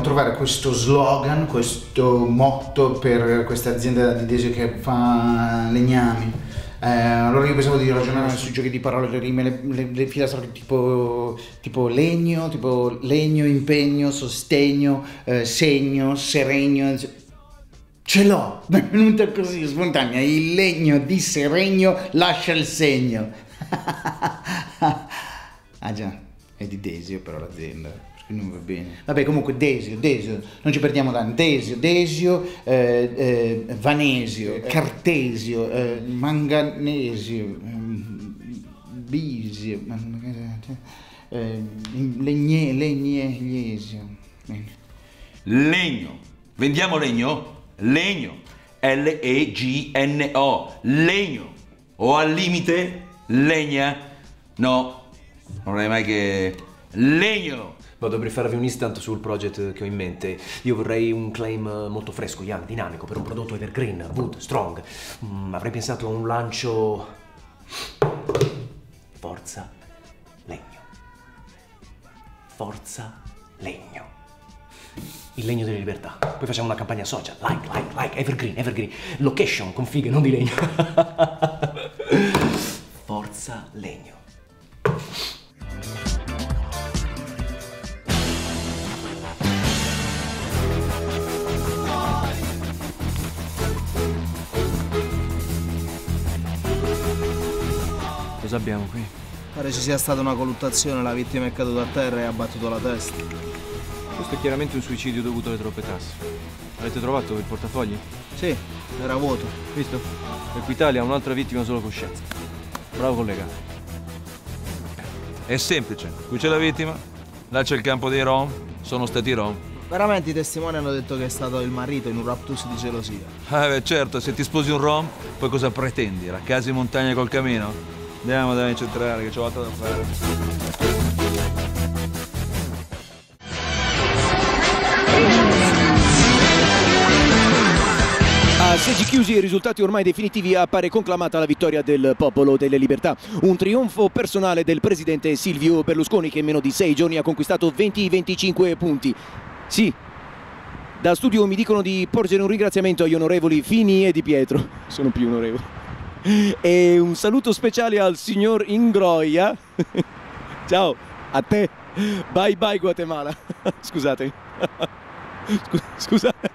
trovare questo slogan, questo motto per questa azienda di Desio che fa legnami. Allora io pensavo di ragionare sui giochi di parole, le rime, le filastrocche tipo legno, impegno, sostegno, segno, seregno. Ce l'ho, mi è venuta così spontanea, il legno di Seregno lascia il segno. Ah già, è di Desio però l'azienda, per cui non va bene. Vabbè, comunque Desio, non ci perdiamo tanto. Desio, Vanesio, Cartesio, Manganesio, Bisio, Legnesio. Legno. Vendiamo legno? Legno. Legno. Legno. O al limite legna? No, non è mai che legno. Ma dovrei farvi un instant sul project che ho in mente. Io vorrei un claim molto fresco, young, dinamico, per un prodotto evergreen, wood, strong. Avrei pensato a un lancio... Forza legno. Forza legno. Il legno delle libertà. Poi facciamo una campagna social. Like, evergreen. Location con fighe, non di legno. Forza legno. Cosa abbiamo qui? Pare ci sia stata una colluttazione, la vittima è caduta a terra e ha battuto la testa. Questo è chiaramente un suicidio dovuto alle troppe tasse. Avete trovato il portafogli? Sì, era vuoto. Visto? Equitalia ha un'altra vittima solo coscienza. Bravo collega. È semplice, qui c'è la vittima, là c'è il campo dei Rom, sono stati Rom. Veramente i testimoni hanno detto che è stato il marito in un raptus di gelosia. Beh, certo, se ti sposi un Rom, poi cosa pretendi? La casa in montagna col camino? Andiamo da centrale che c'ho altro da fare. A seggi chiusi e risultati ormai definitivi appare conclamata la vittoria del Popolo delle Libertà. Un trionfo personale del presidente Silvio Berlusconi che in meno di 6 giorni ha conquistato 20-25 punti. Sì, da studio mi dicono di porgere un ringraziamento agli onorevoli Fini e Di Pietro. Sono più onorevoli. E un saluto speciale al signor Ingroia. Ciao, a te. Bye bye Guatemala. Scusate. Scusate.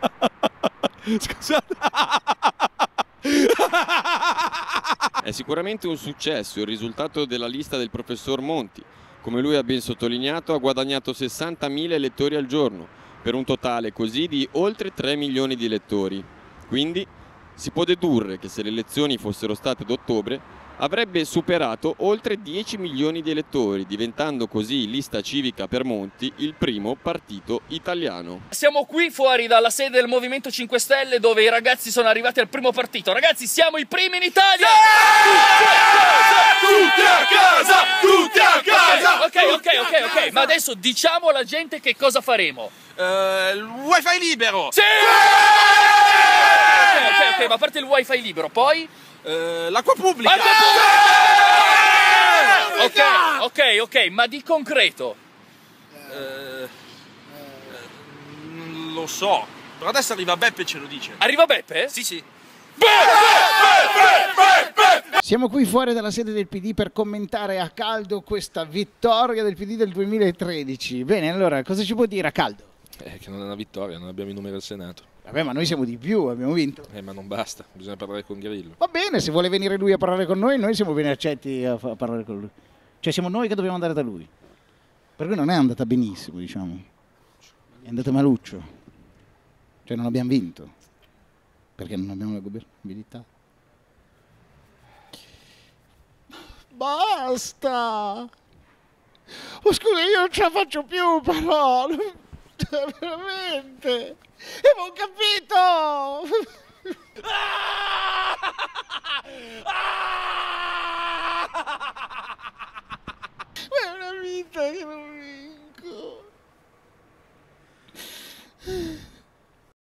È sicuramente un successo il risultato della lista del professor Monti. Come lui ha ben sottolineato, ha guadagnato 60.000 elettori al giorno, per un totale così di oltre 3 milioni di elettori. Quindi si può dedurre che se le elezioni fossero state ad ottobre avrebbe superato oltre 10 milioni di elettori, diventando così Lista Civica per Monti il primo partito italiano. Siamo qui fuori dalla sede del Movimento 5 Stelle dove i ragazzi sono arrivati al primo partito. Ragazzi, siamo i primi in Italia! Tutti a casa! Ok, ma adesso diciamo alla gente che cosa faremo. Il wifi libero! Sì! Ok, ma a parte il wifi libero, poi... l'acqua pubblica! Ok, ma di concreto? Non lo so, però adesso arriva Beppe e ce lo dice. Arriva Beppe? Sì. Siamo qui fuori dalla sede del PD per commentare a caldo questa vittoria del PD del 2013. Bene, allora, cosa ci può dire a caldo? Che non è una vittoria, non abbiamo i numeri al Senato. Vabbè, ma noi siamo di più, abbiamo vinto. Ma non basta, bisogna parlare con Grillo. Va bene, se vuole venire lui a parlare con noi siamo ben accetti a parlare con lui. Cioè siamo noi che dobbiamo andare da lui. Per cui non è andata benissimo, diciamo. È andata maluccio. Cioè non abbiamo vinto. Perché non abbiamo la governabilità. Basta! Oh, scusa, io non ce la faccio più, però! Veramente! Avevo capito!